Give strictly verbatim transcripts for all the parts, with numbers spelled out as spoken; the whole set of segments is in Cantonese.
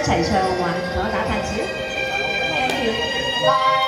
齊唱好嘛？同我打拍子。Thank you。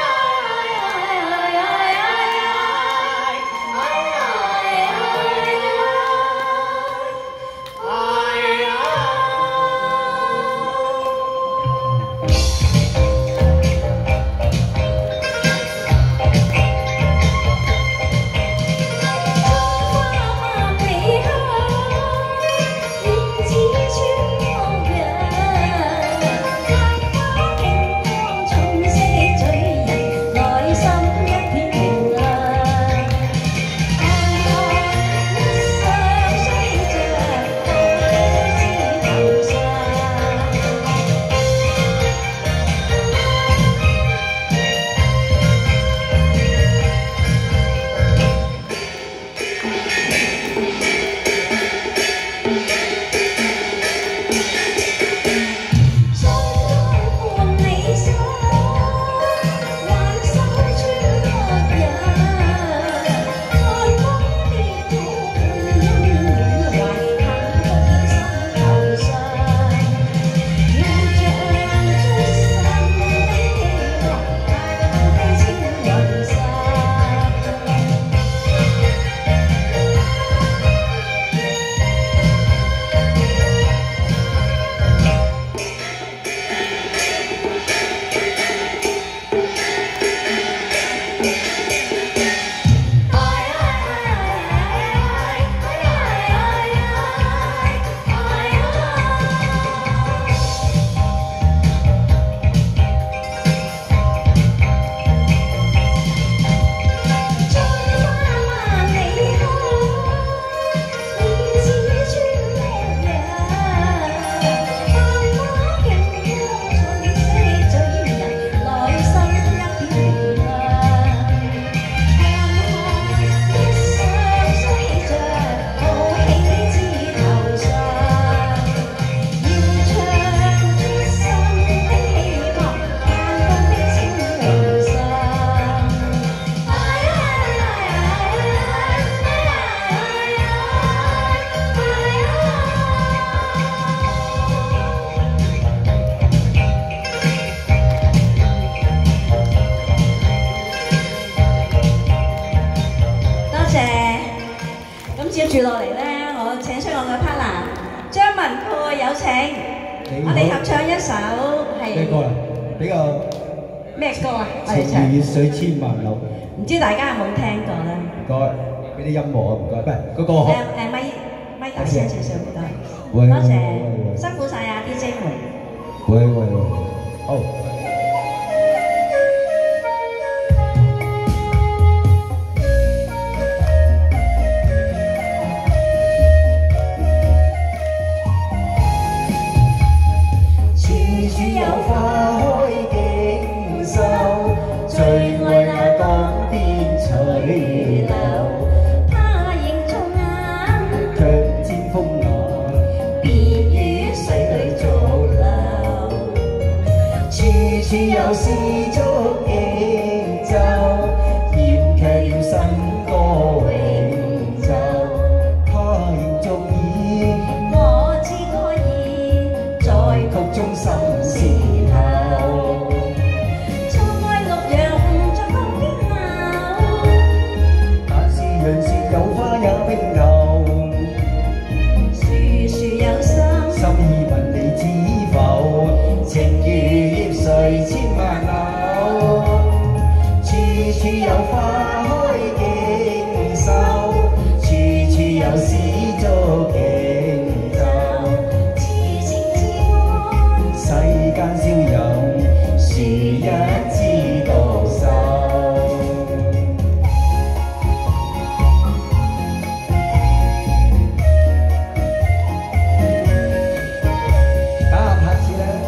接住落嚟咧，我請出我嘅 partner 張文佩，有請。我哋合唱一首係咩歌啊？比較咩歌啊？ 情如熱水千萬縷。 唔知大家有冇聽過咧？ 唔該，俾啲音樂啊，唔該。唔係嗰個好。 誒誒咪咪大聲少少，唔該。 喂， 多謝，辛苦晒啊 D J 們。 喂喂喂，好。處有絲竹應奏，絃劇要新歌永奏。他仍續意，我知歌意，在曲中心事後。錯愛綠楊在江邊鬧，但是楊樹有花也冰透。樹樹有心，心意問你知否？情如葉水千萬縷，處處有花開競秀，處處有絲竹競奏。痴情之愛，世間少有，樹一枝獨秀。打下拍子啦！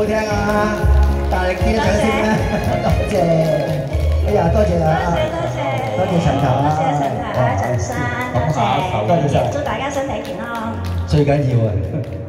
聽啊！大力啲嘅掌聲啦！多謝，哎呀，多謝啊！ 多謝多謝， 多謝陳頭啊！ 多謝陳頭啊，陳生，多謝， 多謝晒， 祝大家身體健康。 最緊要啊！